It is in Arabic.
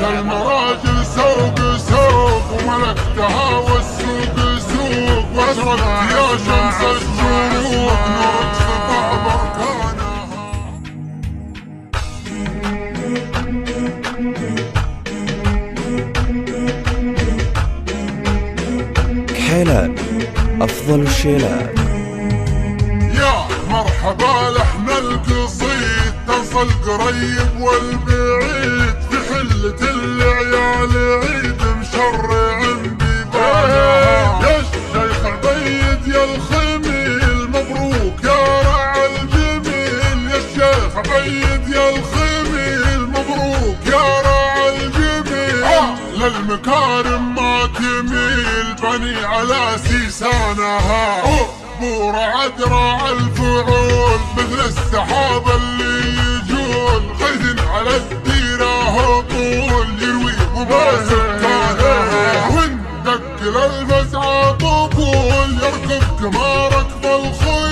المراجل سوق سوق وملكتها والسوق سوق واشرقت يا شمس الشروق نور سطع بركانها. كحيلان أفضل الشيلان. يا مرحبا لحن القصيد تصل قريب والبعيد في حلة العيال عيد مشرع ببانها. يا الشيخ عبيد يا الخميل مبروك يا رع الجميل. يا الشيخ عبيد يا الخميل مبروك يا رع الجميل. للمكارم ما تميل بني على سيسانها. بور عدرا الفعول مثل السحاب اللي يجول خير على الديرة هطول يروي وما سكانها. وندق للفزعة طبول يركب كما ركب الخيل